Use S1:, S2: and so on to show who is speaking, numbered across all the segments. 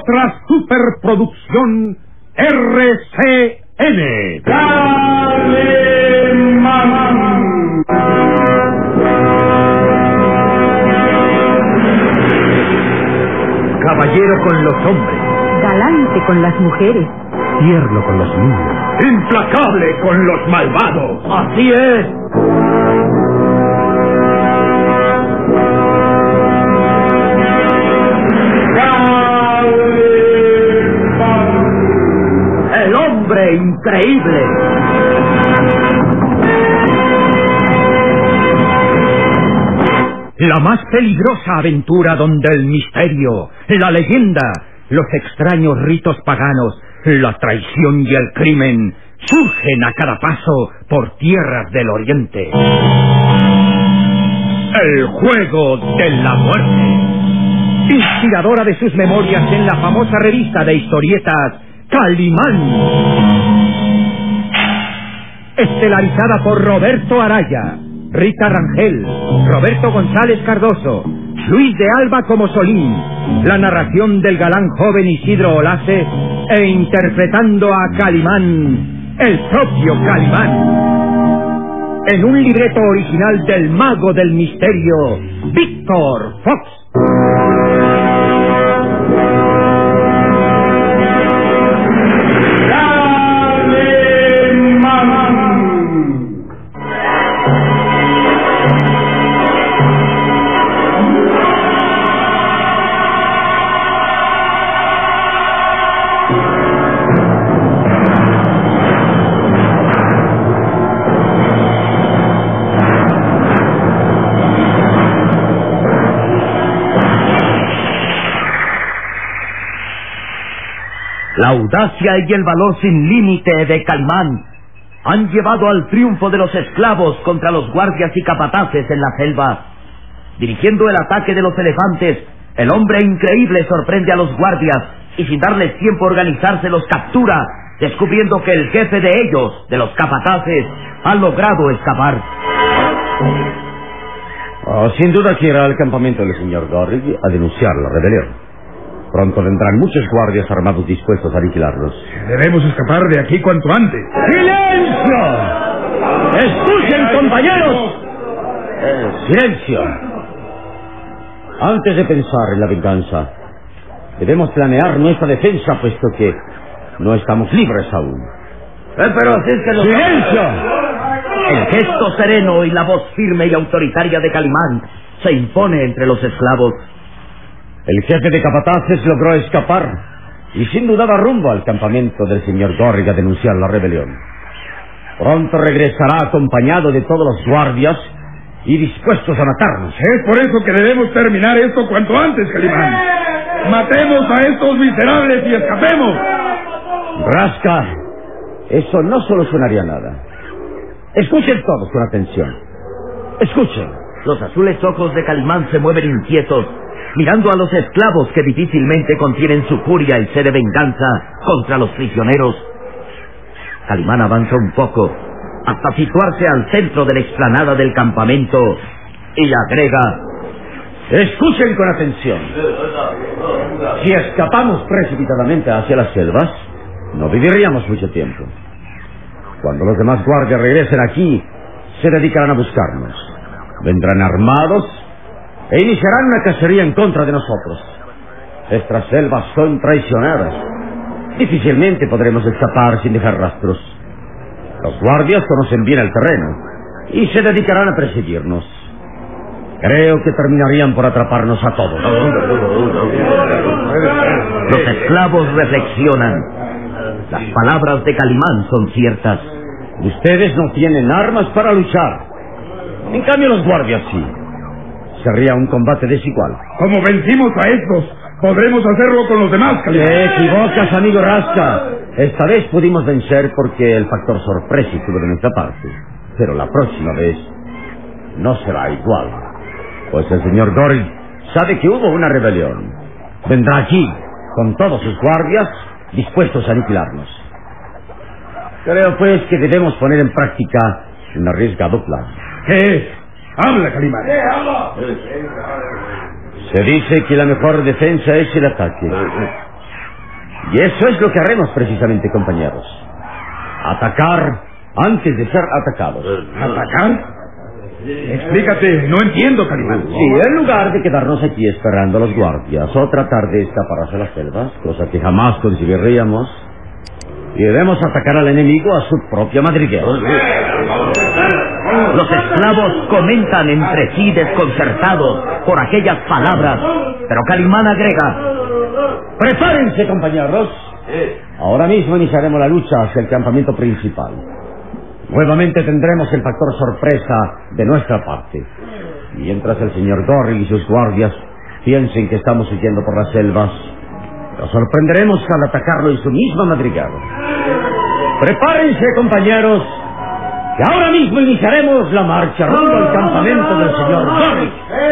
S1: otra superproducción RCN. ¡Calimán!
S2: Caballero con los hombres,
S3: galante con las mujeres,
S2: tierno con los niños,
S1: implacable con los malvados.
S2: Así es. El hombre increíble. La más peligrosa aventura donde el misterio, la leyenda, los extraños ritos paganos, la traición y el crimen surgen a cada paso por tierras del oriente. El juego de la muerte. Inspiradora de sus memorias en la famosa revista de historietas Calimán. Estelarizada por Roberto Araya, Rita Rangel, Roberto González Cardoso, Luis de Alba como Solín, la narración del galán joven Isidro Olace e interpretando a Calimán, el propio Calimán. En un libreto original del mago del misterio, Víctor Fox. La audacia y el valor sin límite de Calimán han llevado al triunfo de los esclavos contra los guardias y capataces en la selva. Dirigiendo el ataque de los elefantes, el hombre increíble sorprende a los guardias y sin darles tiempo a organizarse los captura, descubriendo que el jefe de ellos, de los capataces, ha logrado escapar.
S4: Sin duda que irá al campamento del señor Gorrig a denunciar la rebelión. Pronto vendrán muchos guardias armados dispuestos a aniquilarlos.
S1: Debemos escapar de aquí cuanto antes.
S4: ¡Silencio! ¡Escuchen, compañeros! ¡Silencio! Antes de pensar en la venganza, debemos planear nuestra defensa, puesto que no estamos libres aún.
S2: Pero así es que los...
S4: ¡Silencio!
S2: El gesto sereno y la voz firme y autoritaria de Calimán se impone entre los esclavos.
S4: El jefe de capataces logró escapar y sin duda va rumbo al campamento del señor Gorrig a denunciar la rebelión. Pronto regresará acompañado de todos los guardias y dispuestos a matarnos.
S1: Es por eso que debemos terminar esto cuanto antes, Calimán. Matemos a estos miserables y escapemos.
S4: Rasca, eso no solucionaría nada. Escuchen todos con atención. Escuchen.
S2: Los azules ojos de Calimán se mueven inquietos, mirando a los esclavos que difícilmente contienen su furia y sed de venganza contra los prisioneros. Calimán avanza un poco, hasta situarse al centro de la explanada del campamento, y agrega:
S4: escuchen con atención. Si escapamos precipitadamente hacia las selvas, no viviríamos mucho tiempo. Cuando los demás guardias regresen aquí, se dedicarán a buscarnos. Vendrán armados e iniciarán una cacería en contra de nosotros. Estas selvas son traicioneras. Difícilmente podremos escapar sin dejar rastros. Los guardias conocen bien el terreno y se dedicarán a perseguirnos. Creo que terminarían por atraparnos a todos.
S2: Los esclavos reflexionan. Las palabras de Calimán son ciertas.
S4: Ustedes no tienen armas para luchar. En cambio los guardias sí. Sería un combate desigual.
S1: Como vencimos a estos, podremos hacerlo con los demás, Calimán.
S4: Te equivocas, amigo Rasca. Esta vez pudimos vencer porque el factor sorpresa estuvo de nuestra parte. Pero la próxima vez no será igual. Pues el señor Gorrig sabe que hubo una rebelión. Vendrá aquí con todos sus guardias dispuestos a aniquilarnos. Creo pues que debemos poner en práctica un arriesgado plan.
S1: ¿Qué es? Habla, Calimán.
S4: Se dice que la mejor defensa es el ataque. Y eso es lo que haremos precisamente, compañeros. Atacar antes de ser atacados.
S1: ¿Atacar? Explícate, no entiendo, Calimán.
S4: Sí, en lugar de quedarnos aquí esperando a los guardias o tratar de escapar hacia las selvas, cosa que jamás conseguiríamos, debemos atacar al enemigo a su propia madriguera.
S2: Los esclavos comentan entre sí desconcertados por aquellas palabras, pero Calimán agrega:
S4: ¡prepárense, compañeros! Ahora mismo iniciaremos la lucha hacia el campamento principal. Nuevamente tendremos el factor sorpresa de nuestra parte. Mientras el señor Gorrick y sus guardias piensen que estamos huyendo por las selvas, los sorprenderemos al atacarlo en su misma madriguera. ¡Prepárense, compañeros! Que ahora mismo iniciaremos la marcha rumbo al campamento del señor Gorrick.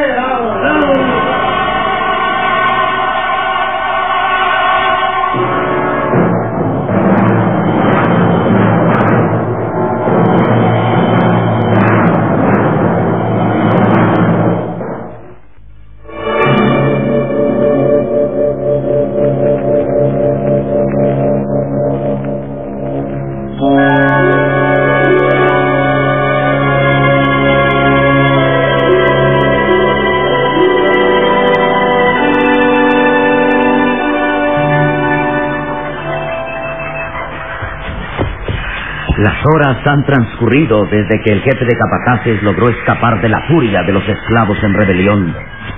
S2: Las horas han transcurrido desde que el jefe de capataces logró escapar de la furia de los esclavos en rebelión.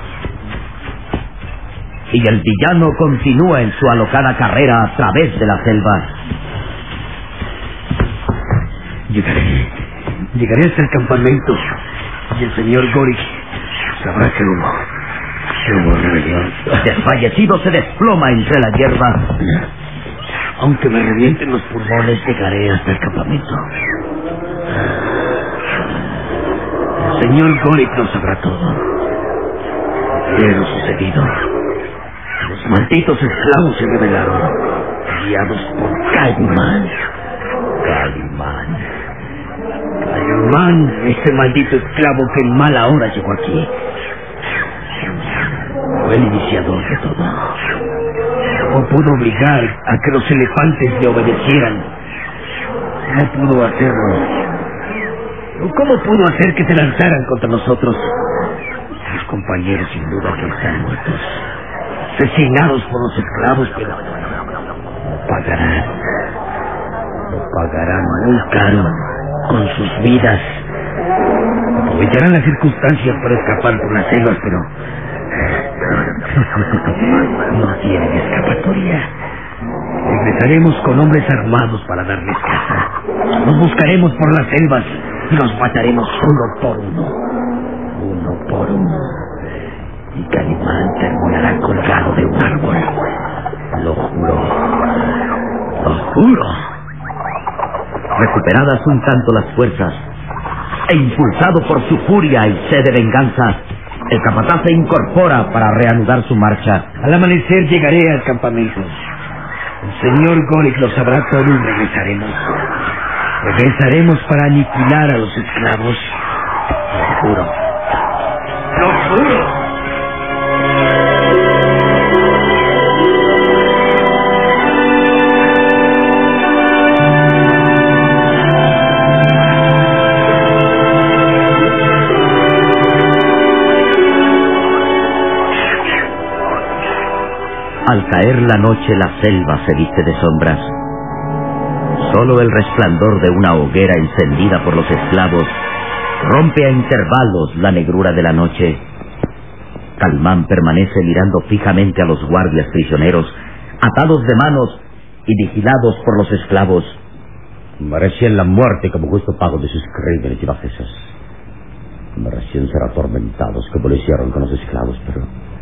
S2: Y el villano continúa en su alocada carrera a través de la selva.
S5: Llegaré hasta el campamento y el señor Gorrick sabrá que hubo rebelión.
S2: Desfallecido se desploma entre la hierba.
S5: Aunque me revienten los pulmones, llegaré hasta el campamento. El señor Gorrick lo sabrá todo. De lo sucedido. Los malditos esclavos se rebelaron, guiados por Calimán. Calimán, ese maldito esclavo que en mala hora llegó aquí. Fue el iniciador de todo. ¿Cómo pudo obligar a que los elefantes le obedecieran? ¿Cómo pudo hacerlo? ¿Cómo pudo hacer que se lanzaran contra nosotros? Sus compañeros sin duda que están muertos, asesinados por los esclavos, pero lo pagarán muy caro con sus vidas. Aprovecharán las circunstancias para escapar por las selvas, pero no tienen escapatoria. Regresaremos con hombres armados para darles caza. Nos buscaremos por las selvas y los mataremos uno por uno. Y Calimán terminará colgado de un árbol. Lo juro.
S2: Recuperadas un tanto las fuerzas e impulsado por su furia y sed de venganza, el capataz se incorpora para reanudar su marcha.
S5: Al amanecer llegaré al campamento. El señor Gorrick lo sabrá todo y regresaremos. Regresaremos para aniquilar a los esclavos. Lo juro.
S2: Al caer la noche, la selva se viste de sombras. Solo el resplandor de una hoguera encendida por los esclavos rompe a intervalos la negrura de la noche. Calimán permanece mirando fijamente a los guardias prisioneros, atados de manos y vigilados por los esclavos.
S4: Merecían la muerte como justo pago de sus crímenes y bajezas. Merecían ser atormentados como lo hicieron con los esclavos, pero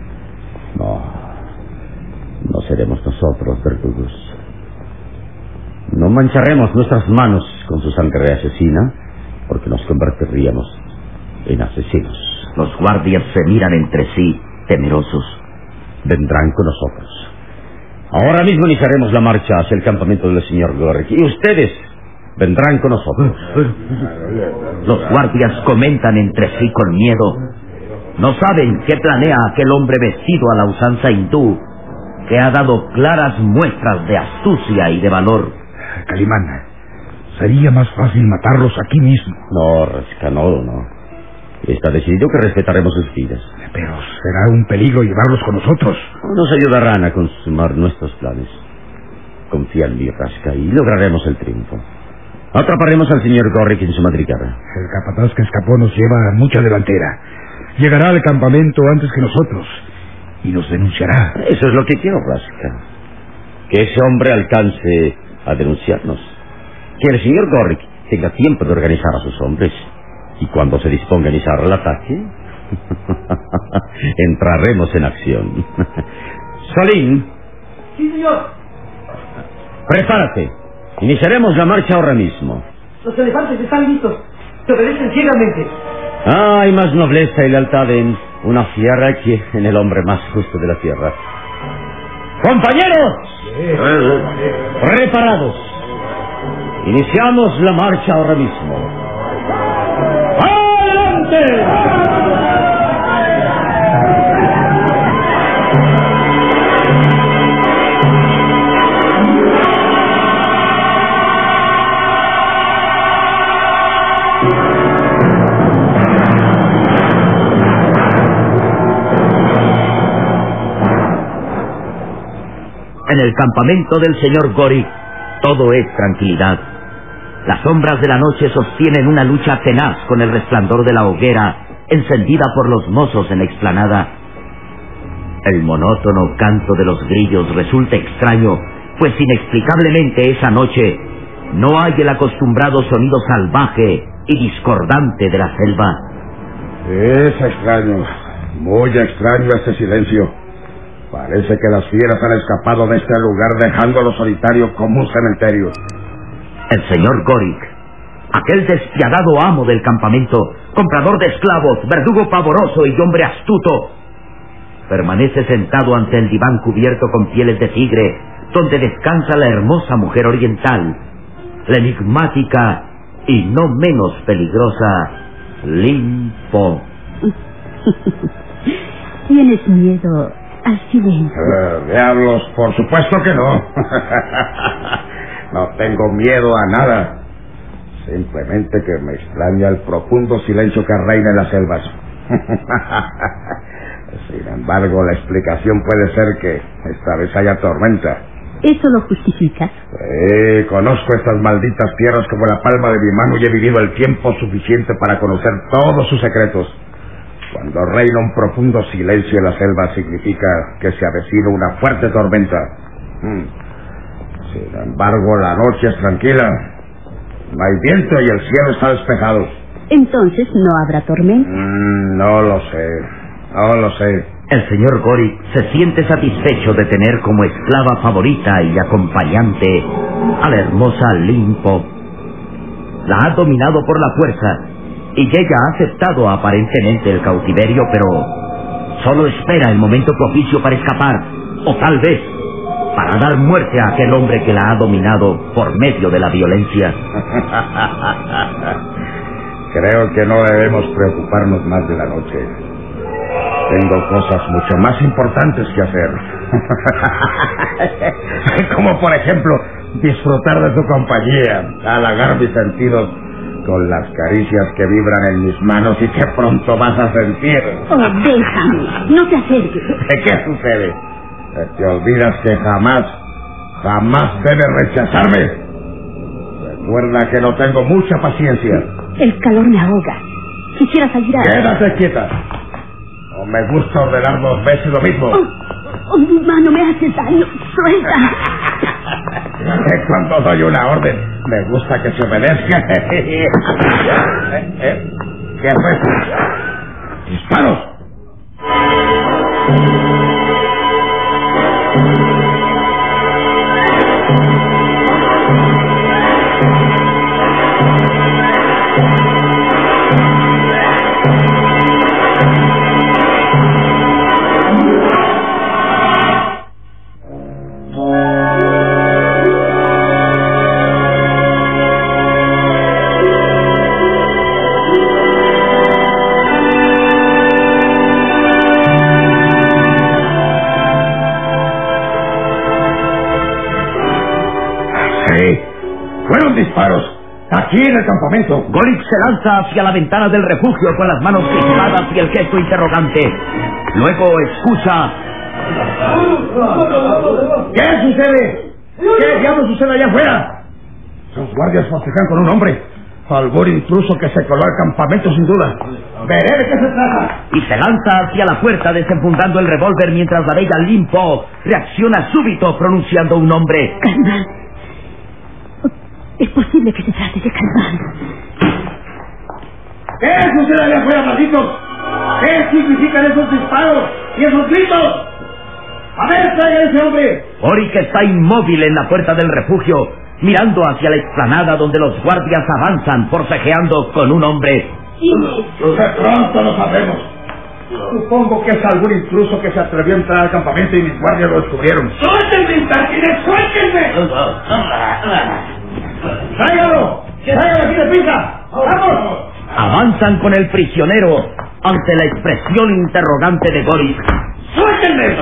S4: no seremos nosotros verdugos. No mancharemos nuestras manos con su sangre asesina, porque nos convertiríamos en asesinos.
S2: Los guardias se miran entre sí, temerosos.
S4: Vendrán con nosotros. Ahora mismo iniciaremos la marcha hacia el campamento del señor Gorrick, y ustedes vendrán con nosotros.
S2: Los guardias comentan entre sí con miedo. No saben qué planea aquel hombre vestido a la usanza hindú que ha dado claras muestras de astucia y de valor.
S1: Calimán, sería más fácil matarlos aquí mismo.
S4: No, Rasca, no. Está decidido que respetaremos sus vidas.
S1: Pero será un peligro llevarlos con nosotros.
S4: Nos ayudarán a consumar nuestros planes. Confía en mí, Rasca, y lograremos el triunfo. Atraparemos al señor Gorrick en su madriguera.
S1: El capataz que escapó nos lleva mucha delantera. Llegará al campamento antes que nosotros y nos denunciará.
S4: Eso es lo que quiero, Rasca. Que ese hombre alcance a denunciarnos. Que el señor Gorrick tenga tiempo de organizar a sus hombres. Y cuando se disponga a iniciar el ataque, entraremos en acción. Solín.
S5: Sí, señor.
S4: Prepárate. Iniciaremos la marcha ahora mismo.
S5: Los elefantes están listos. Te obedecen ciegamente.
S4: Hay más nobleza y lealtad en una fiera que en el hombre más justo de la tierra. ¡Compañeros! ¡Preparados! Iniciamos la marcha ahora mismo. ¡Adelante!
S2: En el campamento del señor Gorrick todo es tranquilidad. Las sombras de la noche sostienen una lucha tenaz con el resplandor de la hoguera encendida por los mozos en la explanada. El monótono canto de los grillos resulta extraño, pues inexplicablemente esa noche no hay el acostumbrado sonido salvaje y discordante de la selva.
S1: Es extraño, muy extraño este silencio. Parece que las fieras han escapado de este lugar dejándolo solitario como un cementerio.
S2: El señor Gorrick, aquel despiadado amo del campamento, comprador de esclavos, verdugo pavoroso y hombre astuto, permanece sentado ante el diván cubierto con pieles de tigre, donde descansa la hermosa mujer oriental, la enigmática y no menos peligrosa Lin Po.
S3: ¿Tienes miedo al silencio?
S1: Diablos, por supuesto que no. No tengo miedo a nada. Simplemente que me extraña el profundo silencio que reina en las selvas. Sin embargo, la explicación puede ser que esta vez haya tormenta.
S3: ¿Eso lo justificas?
S1: Sí, conozco estas malditas tierras como la palma de mi mano y he vivido el tiempo suficiente para conocer todos sus secretos. Cuando reina un profundo silencio en la selva significa que se avecina una fuerte tormenta. Sin embargo, la noche es tranquila. No hay viento y el cielo está despejado.
S3: Entonces no habrá tormenta.
S1: No lo sé.
S2: El señor Gorrick se siente satisfecho de tener como esclava favorita y acompañante a la hermosa Lin Po. La ha dominado por la fuerza y ella ha aceptado aparentemente el cautiverio, pero solo espera el momento propicio para escapar, o tal vez para dar muerte a aquel hombre que la ha dominado por medio de la violencia.
S1: Creo que no debemos preocuparnos más de la noche. Tengo cosas mucho más importantes que hacer. Como por ejemplo, disfrutar de tu compañía, halagar mis sentidos con las caricias que vibran en mis manos y que pronto vas a sentir.
S3: Oh, déjame, no te acerques.
S1: ¿Qué sucede? ¿Te olvidas que jamás debes rechazarme? Recuerda que no tengo mucha paciencia.
S3: El calor me ahoga. Quisiera salir a...
S1: Quédate quieta. No me gusta ordenar 2 veces lo mismo.
S3: Mi mano me hace daño. Suelta.
S1: Cuando doy una orden, me gusta que se obedezca. ¿Qué fue? ¡Disparos! aquí en el campamento.
S2: Gorik se lanza hacia la ventana del refugio con las manos crispadas y el gesto interrogante. Luego escucha...
S1: ¿Qué sucede? ¿Qué diablos sucede allá afuera? Los guardias forcejan con un hombre. Albur intruso que se coló al campamento sin duda. Veré de qué se trata.
S2: Y se lanza hacia la puerta desenfundando el revólver mientras la bella Limpo reacciona súbito pronunciando un nombre.
S3: Calimán. Es posible que se trate de Calimán.
S1: ¿Qué sucede allá afuera, malditos? ¿Qué significan esos disparos y esos gritos? ¡A ver, traigan a ese hombre!
S2: Gorik está inmóvil en la puerta del refugio, mirando hacia la explanada donde los guardias avanzan forcejeando con un hombre.
S1: De pronto lo sabremos. Supongo que es algún intruso que se atrevió a entrar al campamento y mis guardias lo descubrieron. ¡Suéltenme, impertinentes! ¡Suéltenme! ¡Tráigalo! ¡Tráigalo aquí de prisa! ¡Vamos!
S2: Avanzan con el prisionero ante la expresión interrogante de Gorik.
S1: ¡Suéltenme!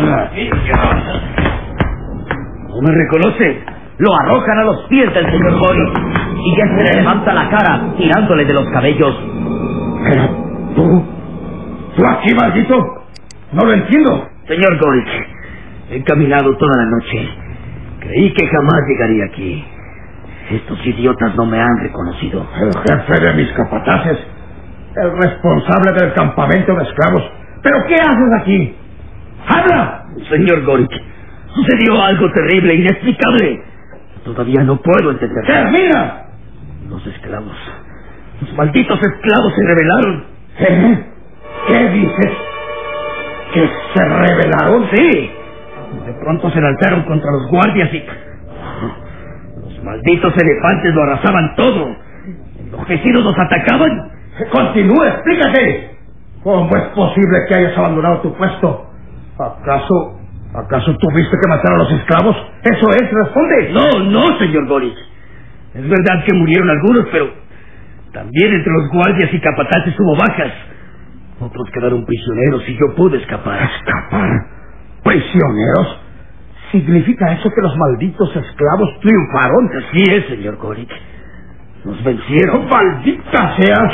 S5: ¿No me reconoce?
S2: Lo arrojan a los pies del señor Gorik y este le levanta la cara tirándole de los cabellos.
S1: ¿Pero tú? ¿Tú aquí, maldito? No lo entiendo.
S5: Señor Gorik, he caminado toda la noche. Creí que jamás llegaría aquí. Estos idiotas no me han reconocido.
S1: El jefe de mis capataces. El responsable del campamento de esclavos. ¿Pero qué haces aquí? ¡Habla!
S5: Señor Gorik, sucedió algo terrible, inexplicable. Todavía no puedo entenderlo.
S1: ¡Termina!
S5: Los esclavos, los malditos esclavos se rebelaron.
S1: ¿Qué dices? ¿Que se rebelaron?
S5: Sí. De pronto se lanzaron contra los guardias y... los malditos elefantes lo arrasaban todo. Enojecidos los atacaban.
S1: Continúa, explícate. ¿Cómo es posible que hayas abandonado tu puesto? ¿Acaso tuviste que matar a los esclavos? Eso es, responde.
S5: No, señor Gorik. Es verdad que murieron algunos, pero también entre los guardias y capataces hubo bajas. Otros quedaron prisioneros y yo pude escapar.
S1: ¿Escapar? ¿Prisioneros? ¿Significa eso que los malditos esclavos triunfaron?
S5: Así es, señor Gorik. Nos vencieron.
S1: ¡Maldita seas!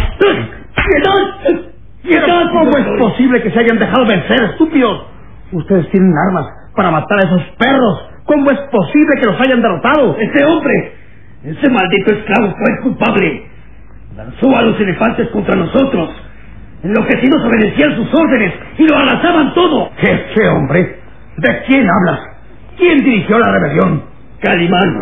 S5: ¡Piedad!
S1: ¿Cómo es posible que se hayan dejado vencer, estúpidos? Ustedes tienen armas para matar a esos perros. ¿Cómo es posible que los hayan derrotado?
S5: ¡Ese hombre! ¡Ese maldito esclavo fue el culpable! Lanzó a los elefantes contra nosotros. Enloquecidos obedecían sus órdenes y lo arrasaban todo.
S1: ¿Ese hombre? ¿De quién hablas? ¿Quién dirigió la rebelión?
S5: Calimán.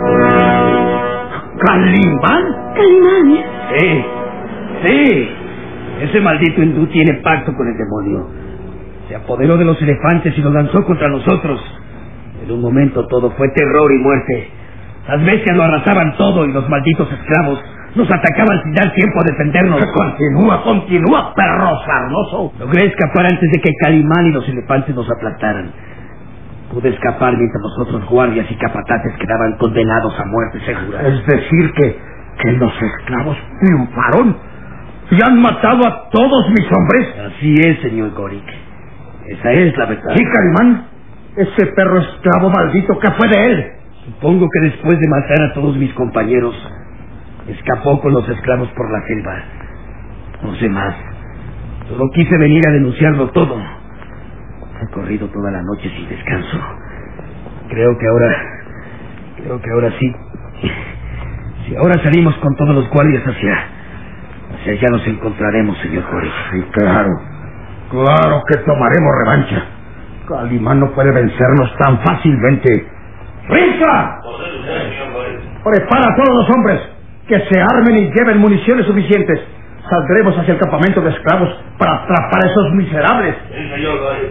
S1: ¿Calimán?
S3: Calimán.
S5: Sí. Ese maldito hindú tiene pacto con el demonio. Se apoderó de los elefantes y los lanzó contra nosotros. En un momento todo fue terror y muerte. Las bestias lo arrasaban todo y los malditos esclavos nos atacaban sin dar tiempo a defendernos.
S1: Continúa, perro sarnoso.
S5: Logré escapar antes de que Calimán y los elefantes nos aplastaran. Pude escapar mientras los otros guardias y capataces quedaban condenados a muerte segura.
S1: Es decir que los esclavos triunfaron y han matado a todos mis hombres.
S5: Así es, señor Gorik. Esa es la verdad.
S1: ¿Y Calimán? Ese perro esclavo maldito, ¿qué fue de él?
S5: Supongo que después de matar a todos mis compañeros, escapó con los esclavos por la selva. No sé más. Solo quise venir a denunciarlo todo. He corrido toda la noche sin descanso. Creo que ahora sí. Si ahora salimos con todos los guardias hacia allá nos encontraremos, señor Gorik.
S1: Sí, claro que tomaremos revancha. Calimán no puede vencernos tan fácilmente. ¡Rinca! Prepara a todos los hombres que se armen y lleven municiones suficientes. Saldremos hacia el campamento de esclavos para atrapar a esos miserables.
S6: Sí, señor Gorik.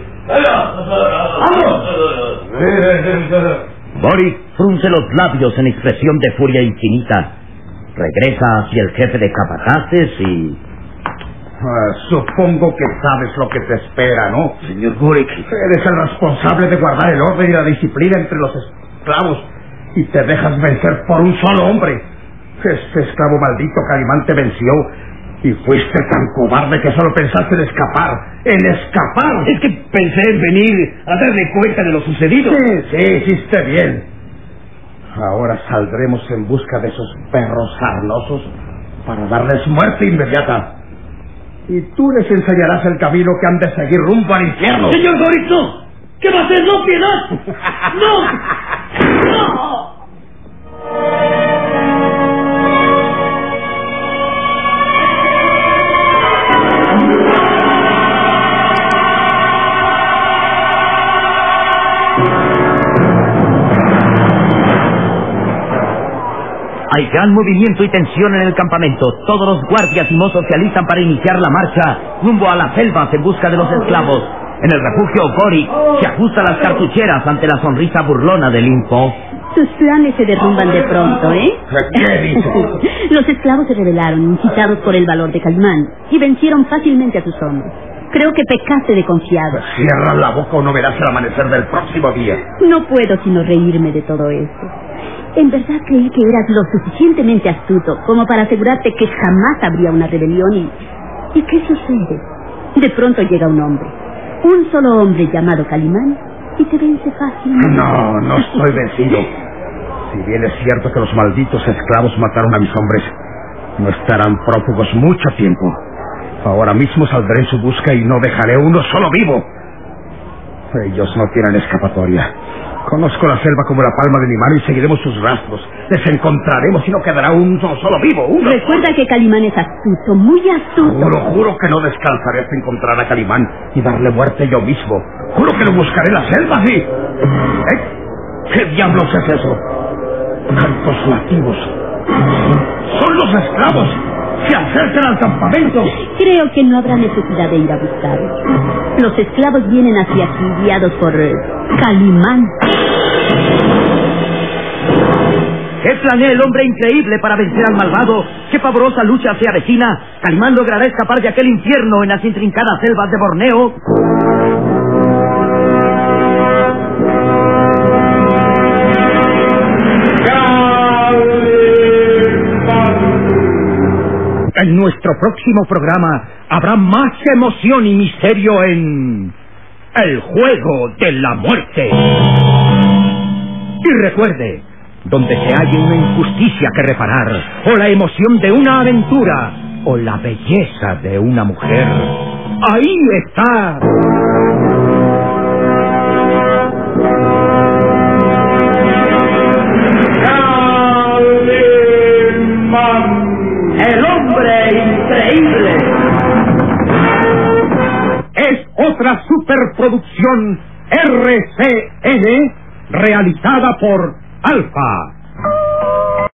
S1: ¡Vamos!
S2: Gorik frunce los labios en expresión de furia infinita. Regresa hacia el jefe de capataces y...
S1: supongo que sabes lo que te espera, ¿no?
S5: Señor Gorik.
S1: Eres el responsable de guardar el orden y la disciplina entre los esclavos y te dejas vencer por un solo hombre. Este esclavo maldito Calimán te venció y fuiste tan cobarde que solo pensaste en escapar. ¡En escapar!
S5: Es que pensé en venir a darle cuenta de lo sucedido.
S1: Sí, hiciste bien. Ahora saldremos en busca de esos perros sarnosos para darles muerte inmediata. Y tú les enseñarás el camino que han de seguir rumbo al infierno.
S5: ¡Señor Gorik, no! ¿Qué va a hacer? ¡No, piedad! ¡No! ¡No!
S2: Hay gran movimiento y tensión en el campamento. Todos los guardias y mozos se alistan para iniciar la marcha rumbo a las selvas en busca de los esclavos. En el refugio, Gorik se ajusta las cartucheras ante la sonrisa burlona de Limpo.
S3: Sus planes se derrumban de pronto, ¿eh?
S1: ¿Qué dices?
S3: Los esclavos se rebelaron, incitados por el valor de Calimán, y vencieron fácilmente a sus hombres. Creo que pecaste de confiado.
S1: Pues cierra la boca o no verás el amanecer del próximo día.
S3: No puedo sino reírme de todo esto. En verdad creí que eras lo suficientemente astuto como para asegurarte que jamás habría una rebelión. ¿Y qué sucede? De pronto llega un hombre. Un solo hombre llamado Calimán y te vence fácilmente.
S1: No estoy vencido. Si bien es cierto que los malditos esclavos mataron a mis hombres, no estarán prófugos mucho tiempo. Ahora mismo saldré en su busca y no dejaré uno solo vivo. Ellos no tienen escapatoria. Conozco la selva como la palma de mi mano y seguiremos sus rastros. Les encontraremos y no quedará uno solo vivo. Uno.
S3: Recuerda que Calimán es astuto, muy astuto.
S1: Juro que no descansaré hasta encontrar a Calimán y darle muerte yo mismo. Juro que lo buscaré en la selva, sí. ¿Qué diablos es eso? Cantos nativos. ¡Son los esclavos! ¡Se acercan al campamento!
S3: Creo que no habrá necesidad de ir a buscarlos. Los esclavos vienen hacia aquí guiados por Calimán.
S2: ¿Qué planea el hombre increíble para vencer al malvado? ¿Qué pavorosa lucha se avecina? ¿Calimán logrará escapar de aquel infierno en las intrincadas selvas de Borneo? En nuestro próximo programa habrá más emoción y misterio en El Juego de la Muerte. Y recuerde, donde se halle una injusticia que reparar, o la emoción de una aventura, o la belleza de una mujer, ahí está el hombre increíble. Es otra superproducción RCN realizada por Alfa.